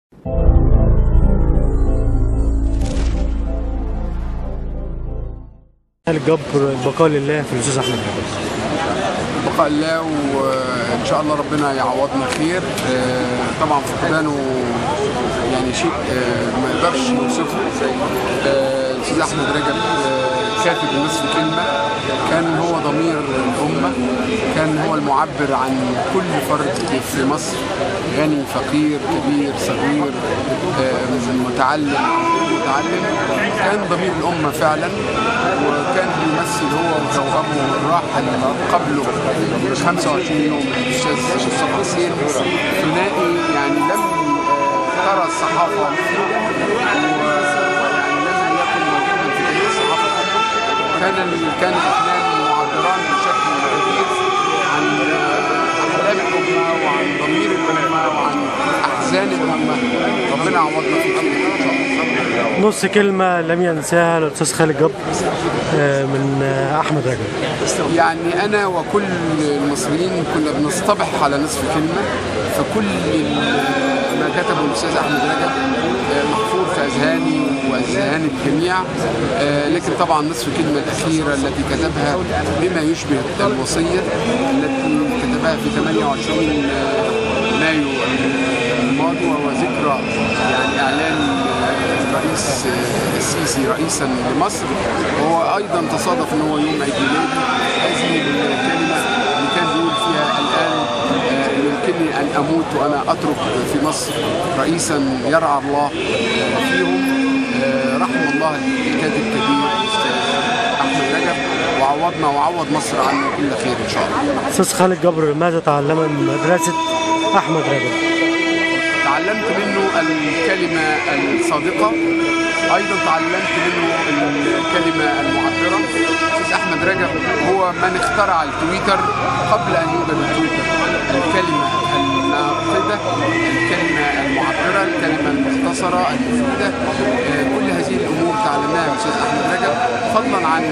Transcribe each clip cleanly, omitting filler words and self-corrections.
الجبر البقاء لله في الاستاذ احمد رجب. بقاء الله، وان شاء الله ربنا يعوضنا خير. طبعا فقدانه يعني شيء ما يقدرش يوصفه. الاستاذ احمد رجب كاتب النصف كلمه، كان هو ضمير الامه، كان هو المعبر عن كل فرد في مصر، غني فقير كبير صغير متعلم متعلم، كان ضمير الامه فعلا، وكان بيمثل هو وتوأمه الراحل قبله ب 25 يوم الاستاذ مصطفى حسين، ثنائي يعني لم ترى الصحافه ويعني لم يكن موجودا في تاريخ الصحافه. كان الاثنان معبران بشكل كبير عن احلام الامه وعن ضمير الامه وعن احزان الامه. ربنا يعوضنا فيه ان شاء الله. نص كلمه لم ينساها الاستاذ خالد جبر من احمد رجب. يعني انا وكل المصريين كنا بنصطبح على نصف كلمه، فكل ما كتبه الاستاذ احمد رجب محفور في اذهاني واذهان الجميع. لكن طبعا نصف كلمه الاخيره التي كتبها بما يشبه الوصيه التي كتبها في 28 مايو الماضي، وهو ذكرى يعني اعلان الرئيس السيسي رئيسا لمصر، وهو ايضا تصادف ان هو يوم عيد ميلادي. هذه الكلمه اللي كان بيقول فيها الان يمكنني ان اموت وانا اترك في مصر رئيسا يرعى الله فيهم. رحم الله الكاتب الكبير الاستاذ احمد رجب، وعوضنا وعوض مصر عنه كل خير ان شاء الله. استاذ خالد جبر ماذا تعلم من مدرسه احمد رجب؟ تعلمت منه الكلمة الصادقة، أيضا تعلمت منه الكلمة المعبرة. الأستاذ أحمد رجب هو من اخترع التويتر قبل أن يوجد التويتر. الكلمة الناقدة، الكلمة المعبرة، الكلمة المختصرة المفيدة، كل هذه الأمور تعلمناها من الأستاذ أحمد رجب، فضلا عن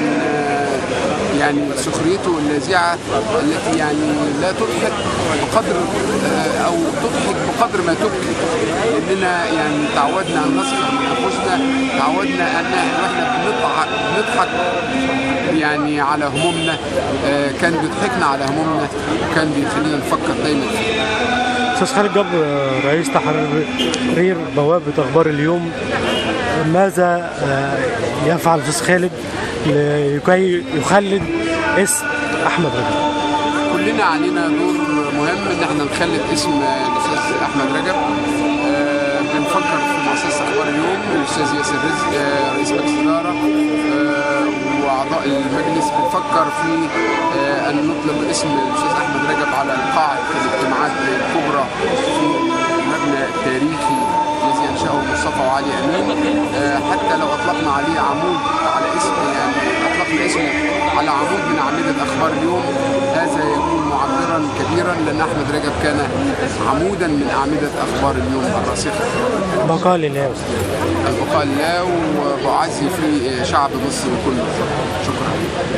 يعني سخريته اللاذعة التي يعني لا تضحك بقدر أو تضحك بقدر ما تبكي، لأننا يعني تعودنا أن نسخر من أنفسنا، تعودنا أن احنا بنضحك يعني على همومنا. كان بيضحكنا على همومنا، وكان بيخلينا نفكر دايما فيه. استاذ خالد جبر رئيس تحرير بوابه اخبار اليوم، ماذا يفعل الاستاذ خالد لكي يخلد اسم احمد رجب؟ كلنا علينا دور مهم ان احنا نخلد اسم الاستاذ احمد رجب. بنفكر في مؤسسه اخبار اليوم، الاستاذ ياسر رزق رئيس مجلس الاداره واعضاء المجلس، بنفكر في ان نطلق اسم الاستاذ احمد رجب على قاعه الاجتماعات الكبرى في المبنى التاريخي الذي انشاه مصطفى وعلي امين. حتى لو اطلقنا عليه عمود على اسم، يعني اطلقنا اسمه على عمود من اعمده اخبار اليوم، هذا يكون معبرا كبيرا، لان احمد رجب كان عمودا من اعمده اخبار اليوم الراسخه. بقاء لله يا استاذ. البقاء لله، وبعزي في شعب مصر كله. شكرا.